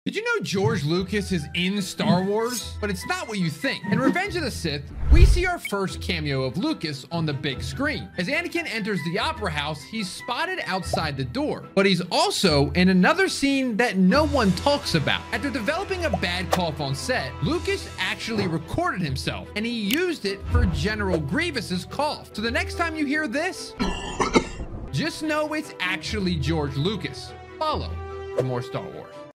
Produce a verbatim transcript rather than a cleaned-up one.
Did you know George Lucas is in Star Wars? But it's not what you think. In Revenge of the Sith, we see our first cameo of Lucas on the big screen. As Anakin enters the opera house, he's spotted outside the door, but he's also in another scene that no one talks about. After developing a bad cough on set, Lucas actually recorded himself, and he used it for General Grievous's cough. So the next time you hear this, just know it's actually George Lucas. Follow for more Star Wars.